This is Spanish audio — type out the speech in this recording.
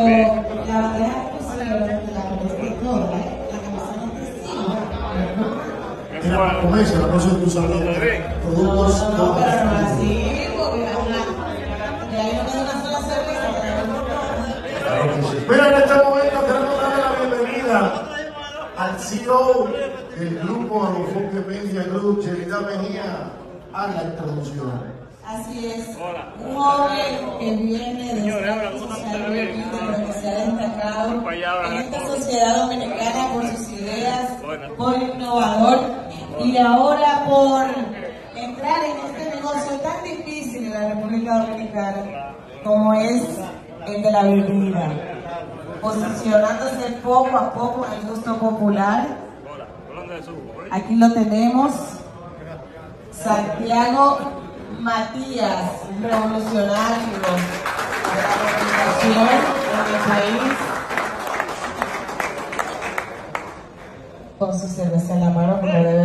la bandeja exclusiva de la computadora, la camisa no comercio, la cosa tú sabes, productos. No, pero no así, porque de ahí no queda una sola cerveza. Mira, en este momento queremos darle la bienvenida al CEO del grupo Agrofoque Media Group, Yelida Mejía, a la introducción. Así es, un joven que viene de esta social pero que se ha destacado en esta sociedad dominicana por sus ideas, por innovador y ahora por entrar en este negocio tan difícil en la República Dominicana como es el de la bebida, posicionándose poco a poco en el gusto popular. Aquí lo tenemos, Santiago Matías, revolucionario de la comunicación en el país, con su cerveza en la mano, como debe